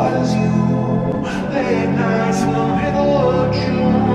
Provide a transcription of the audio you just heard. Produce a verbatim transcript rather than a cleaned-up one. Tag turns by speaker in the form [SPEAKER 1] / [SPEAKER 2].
[SPEAKER 1] was you, late nights in the middle of June.